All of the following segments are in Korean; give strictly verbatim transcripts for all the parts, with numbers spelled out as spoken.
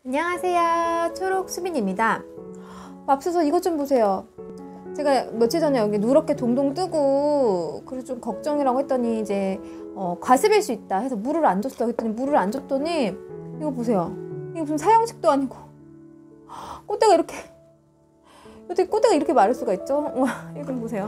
안녕하세요, 초록수빈입니다. 맙소사 이것 좀 보세요. 제가 며칠 전에 여기 누렇게 동동 뜨고 그래서 좀 걱정이라고 했더니 이제 어, 과습일 수 있다 해서 물을 안 줬어. 했더니 물을 안 줬더니 이거 보세요. 이게 무슨 사형식도 아니고 꽃대가 이렇게 어떻게 꽃대가 이렇게 마를 수가 있죠? 와, 이거 좀 보세요.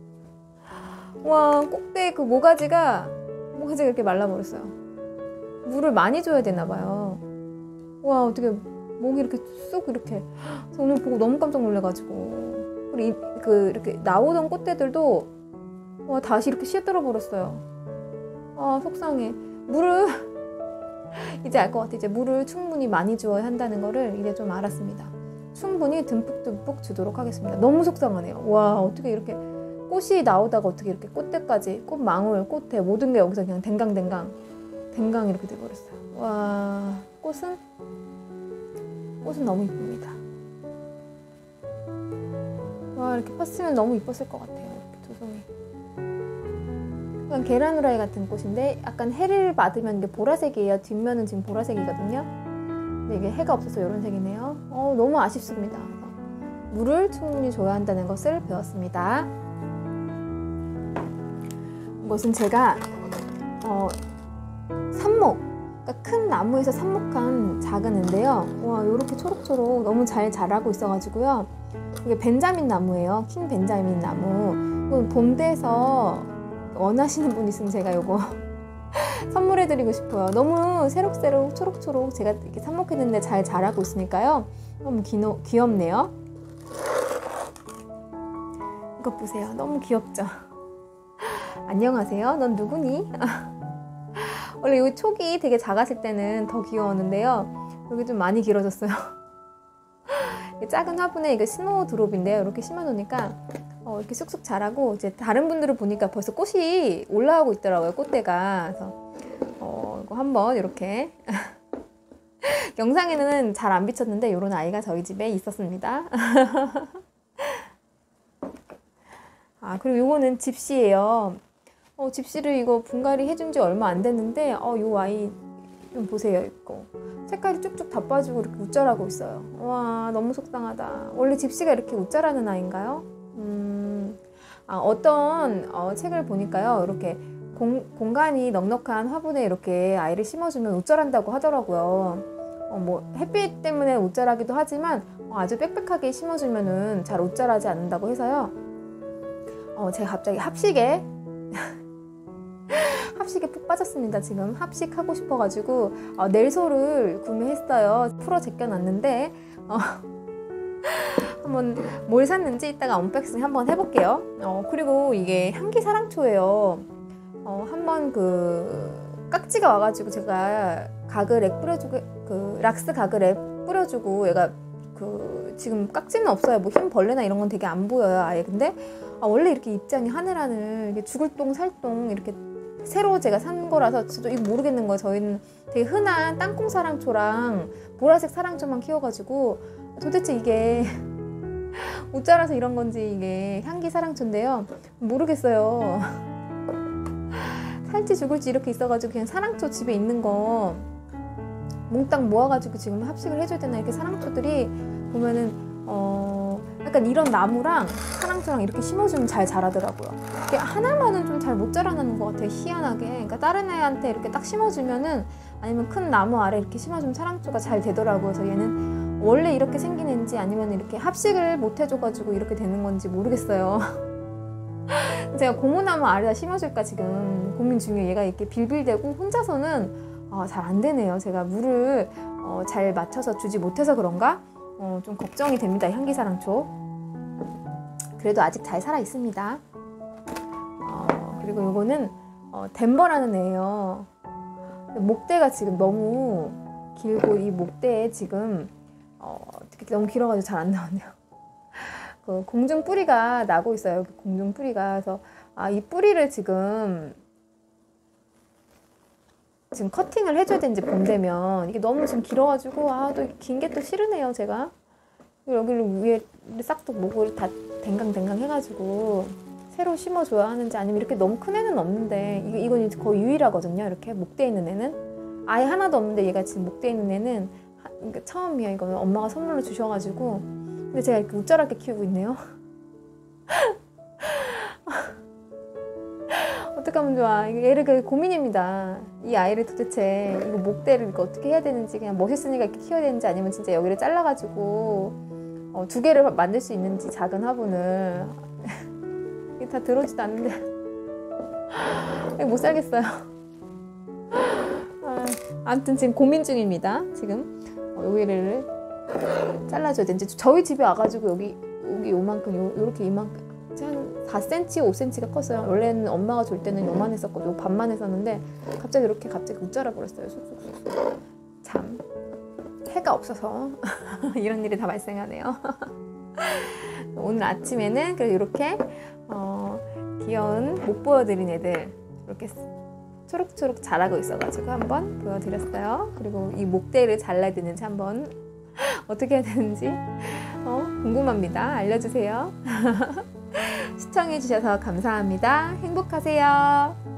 와, 꽃대 그 모가지가 모가지가 이렇게 말라버렸어요. 물을 많이 줘야 되나 봐요. 와, 어떻게 목이 이렇게 쑥 이렇게. 오늘 보고 너무 깜짝 놀래가지고. 그리고 이, 그 이렇게 나오던 꽃대들도 와, 다시 이렇게 씨앗들어 버렸어요. 아, 속상해. 물을 이제 알 것 같아. 이제 물을 충분히 많이 주어야 한다는 거를 이제 좀 알았습니다. 충분히 듬뿍듬뿍 주도록 하겠습니다. 너무 속상하네요. 와, 어떻게 이렇게 꽃이 나오다가 어떻게 이렇게 꽃대까지, 꽃망울, 꽃대 모든 게 여기서 그냥 댕강댕강 댕강 이렇게 돼버렸어요. 와, 꽃은 꽃은 너무 이쁩니다. 와, 이렇게 폈으면 너무 이뻤을 것 같아요. 이렇게 두 송이. 약간 계란 후라이 같은 꽃인데 약간 해를 받으면 이게 보라색이에요. 뒷면은 지금 보라색이거든요. 근데 이게 해가 없어서 이런 색이네요. 어, 너무 아쉽습니다. 물을 충분히 줘야 한다는 것을 배웠습니다. 이것은 제가 어, 삽목, 그러니까 큰 나무에서 삽목한 작은 애인데요. 와, 이렇게 초록초록 너무 잘 자라고 있어가지고요. 이게 벤자민 나무예요. 킹 벤자민 나무. 봄대에서 원하시는 분 있으면 제가 이거 선물해드리고 싶어요. 너무 새록새록 초록초록 제가 이렇게 삽목했는데 잘 자라고 있으니까요. 너무 귀노, 귀엽네요. 이것 보세요. 너무 귀엽죠? 안녕하세요. 넌 누구니? 원래 이 촉이 되게 작았을 때는 더 귀여웠는데요. 여기 좀 많이 길어졌어요. 작은 화분에 이거 스노우드롭인데요. 이렇게 심어놓으니까 어, 이렇게 쑥쑥 자라고 이제 다른 분들을 보니까 벌써 꽃이 올라오고 있더라고요. 꽃대가. 그래서 어, 이거 한번 이렇게 영상에는 잘 안 비쳤는데 이런 아이가 저희 집에 있었습니다. 아, 그리고 이거는 집시예요. 어, 집시를 이거 분갈이 해준 지 얼마 안 됐는데 어, 요 아이 좀 보세요. 이거 색깔이 쭉쭉 다 빠지고 이렇게 웃자라고 있어요. 와, 너무 속상하다. 원래 집시가 이렇게 웃자라는 아이인가요? 음, 아, 어떤 어, 책을 보니까요. 이렇게 공, 공간이 넉넉한 화분에 이렇게 아이를 심어주면 웃자란다고 하더라고요. 어, 뭐 햇빛 때문에 웃자라기도 하지만 어, 아주 빽빽하게 심어주면은 잘 웃자라지 않는다고 해서요. 어, 제가 갑자기 합식에 합식에 푹 빠졌습니다. 지금 합식하고 싶어가지고 어, 넬소를 구매했어요. 풀어 제껴놨는데 어, 한번 뭘 샀는지 이따가 언박싱 한번 해볼게요. 어, 그리고 이게 향기사랑초예요. 어, 한번 그 깍지가 와가지고 제가 가글액 뿌려주고 그 락스 가글액 뿌려주고 얘가 그 지금 깍지는 없어요. 뭐 흰 벌레나 이런 건 되게 안 보여요. 아예. 근데 아, 원래 이렇게 입장이 하늘하늘 이게 죽을 똥 살똥 이렇게 새로 제가 산 거라서 저도 이거 모르겠는 거예요. 저희는 되게 흔한 땅콩 사랑초랑 보라색 사랑초만 키워가지고 도대체 이게 옷 자라서 이런 건지 이게 향기 사랑초인데요. 모르겠어요. 살지 죽을지 이렇게 있어가지고 그냥 사랑초 집에 있는 거 몽땅 모아가지고 지금 합식을 해줘야 되나. 이렇게 사랑초들이 보면은 어 약간 이런 나무랑 사랑초랑 이렇게 심어주면 잘 자라더라고요. 이게 하나만은 좀 잘 못 자라나는 것 같아요. 희한하게. 그러니까 다른 애한테 이렇게 딱 심어주면은 아니면 큰 나무 아래 이렇게 심어주면 사랑초가 잘 되더라고요. 그래서 얘는 원래 이렇게 생긴 애인지 아니면 이렇게 합식을 못 해줘가지고 이렇게 되는 건지 모르겠어요. 제가 고무나무 아래다 심어줄까 지금 고민 중이에요. 얘가 이렇게 빌빌대고 혼자서는 어, 잘 안 되네요. 제가 물을 어, 잘 맞춰서 주지 못해서 그런가? 어, 좀 걱정이 됩니다. 향기사랑초. 그래도 아직 잘 살아 있습니다. 어, 그리고 이거는 어, 덴버라는 애예요. 목대가 지금 너무 길고 이 목대에 지금 어, 너무 길어가지고 잘 안 나왔네요. 그 공중 뿌리가 나고 있어요. 공중 뿌리가. 그래서 아, 이 뿌리를 지금 지금 커팅을 해줘야 되는지 봄 되면 이게 너무 지금 길어가지고 아, 또 긴 게 또 싫으네요. 제가 여기를 위에 싹 또 목을 다 댕강댕강 해가지고 새로 심어줘야 하는지 아니면 이렇게 너무 큰 애는 없는데 이거, 이건 거의 유일하거든요. 이렇게 목대에 있는 애는 아예 하나도 없는데 얘가 지금 목대에 있는 애는 그러니까 처음이에요. 이거는 엄마가 선물로 주셔가지고. 근데 제가 이렇게 우쭐하게 키우고 있네요. 어떡하면 좋아. 얘를 그 고민입니다. 이 아이를 도대체 이거 목대를 이거 어떻게 해야 되는지, 그냥 멋있으니까 이렇게 키워야 되는지, 아니면 진짜 여기를 잘라가지고 어, 두 개를 만들 수 있는지, 작은 화분을. 이게 다 들어오지도 않는데 못 살겠어요. 아, 아무튼 지금 고민 중입니다. 지금 어, 여기를 잘라줘야 되는지. 저희 집에 와가지고 여기 여기 요만큼 요, 요렇게 이만큼 한 사 센티미터, 오 센티미터가 컸어요. 원래는 엄마가 줄 때는 요만 했었거든요. 반만 했었는데 갑자기 이렇게 갑자기 웃자라 버렸어요. 쑥쑥쑥. 참 해가 없어서 이런 일이 다 발생하네요. 오늘 아침에는 그래서 이렇게 어, 귀여운 못 보여드린 애들 이렇게 초록초록 자라고 있어가지고 한번 보여드렸어요. 그리고 이 목대를 잘라야 되는지 한번 어떻게 해야 되는지 어, 궁금합니다. 알려주세요. 시청해주셔서 감사합니다. 행복하세요.